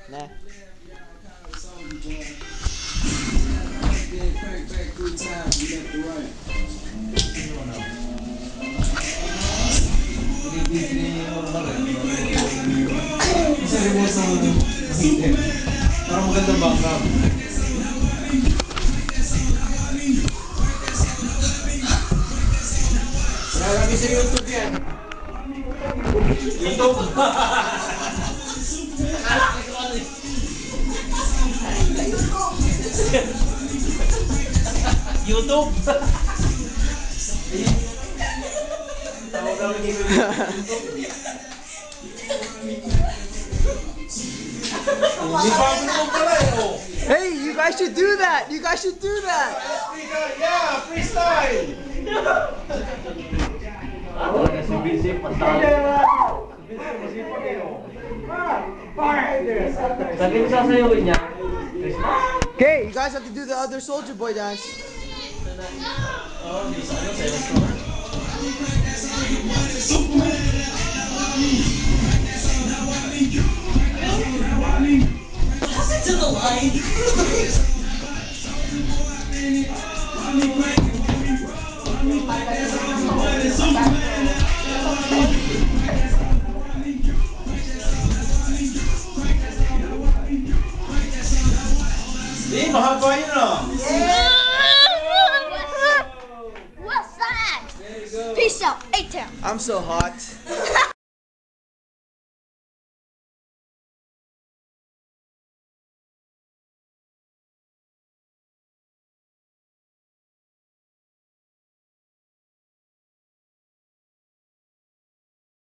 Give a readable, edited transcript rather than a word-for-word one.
Nah. Parang magandang background. Marami sa YouTube yan. YouTube? YouTube? Tawag kami dito YouTube. Hey, you guys should do that. You guys should do that. Yeah, freestyle. Si Busy niya. Okay, you guys have to do the other Soulja Boy dance. To the line. Mahaba yun ah. What's that? Peace out, A-Town. I'm so hot.